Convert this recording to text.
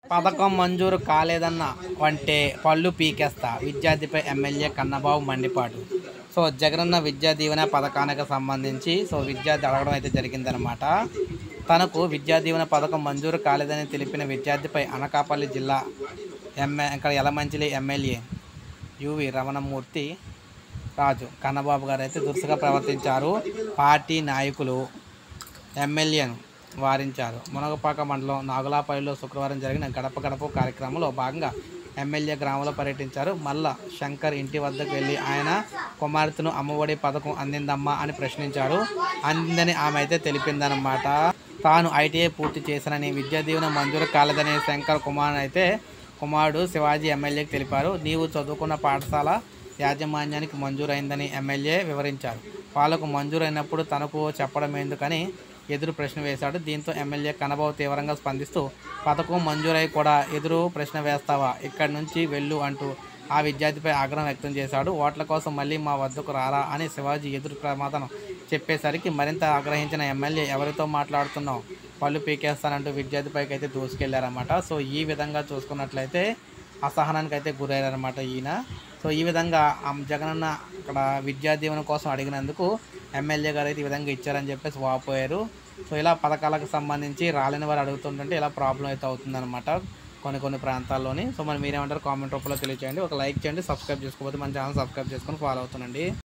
పథకం మంజూరు కాలేదన్న అంటే పళ్ళు పీకేస్తా విద్యార్థిపై ఎమ్మెల్యే కన్నబాబు మండిపాటు. జగనన్న విద్యా దీవెన పథకానికి సంబంధించి విద్యార్థి అడగడం అయితే జరిగిందనమాట. తనకు విద్యా దీవెన పథకం మంజూరు కాలేదని తెలిపిన విద్యార్థిపై అనకాపల్లి జిల్లా ఇక్కడ యలమంచిలి ఎమ్మెల్యే యువి రమణమూర్తి రాజు కన్నబాబు గారు అయితే దురుసుగా ప్రవర్తించారు. పార్టీ నాయకులు ఎమ్మెల్యేను వారించారు. మునగపాక మండలం నాగులాపల్లిలో శుక్రవారం జరిగిన గడప గడప కార్యక్రమంలో భాగంగా ఎమ్మెల్యే గ్రామంలో పర్యటించారు. మల్ల శంకర్ ఇంటి వద్దకు వెళ్ళి ఆయన కుమార్తెను అమ్మఒడి పథకం అందిందమ్మా అని ప్రశ్నించారు. అందిందని ఆమె అయితే తెలిపిందనమాట. తాను ఐటీఐ పూర్తి చేశానని విద్యా దీవెన మంజూరు కాలేదని శంకర్ కుమారుడు శివాజీ ఎమ్మెల్యేకి తెలిపారు. నీవు చదువుకున్న పాఠశాల యాజమాన్యానికి మంజూరైందని ఎమ్మెల్యే వివరించారు. వాళ్ళకు మంజూరైనప్పుడు తనకు చెప్పడం ఎందుకని ఎదురు ప్రశ్న వేశాడు. దీంతో ఎమ్మెల్యే కన్నబాబు తీవ్రంగా స్పందిస్తూ పథకం మంజూరై కూడా ఎదురు ప్రశ్న వేస్తావా, ఇక్కడి నుంచి వెళ్ళు అంటూ ఆ విద్యార్థిపై ఆగ్రహం వ్యక్తం చేశాడు. ఓట్ల కోసం మళ్ళీ మా వద్దకు రారా అని శివాజీ ఎదురు సమాధానం చెప్పేసరికి మరింత ఆగ్రహించిన ఎమ్మెల్యే ఎవరితో మాట్లాడుతున్నావు, పళ్ళు పీకేస్తానంటూ విద్యార్థిపైకి అయితే దూసుకెళ్లారన్నమాట. ఈ విధంగా చూసుకున్నట్లయితే అసహనానికి అయితే గురయ్యారన్నమాట ఈయన. ఈ విధంగా జగనన్న ఇక్కడ విద్యా దీవెన కోసం అడిగినందుకు ఎమ్మెల్యే గారు అయితే ఈ విధంగా ఇచ్చారని చెప్పేసి వాపోయారు. ఇలా పథకాలకు సంబంధించి రాలేని వారు అడుగుతుంటే ఇలా ప్రాబ్లం అయితే అవుతుందన్నమాట కొన్ని ప్రాంతాల్లోని. మరి మీరేమంటారు కామెంట్ రూపంలో తెలియచేయండి. ఒక లైక్ చేయండి, సబ్స్క్రైబ్ చేసుకోకపోతే మన ఛానల్ సబ్స్క్రైబ్ చేసుకొని ఫాలో అవుతుండండి.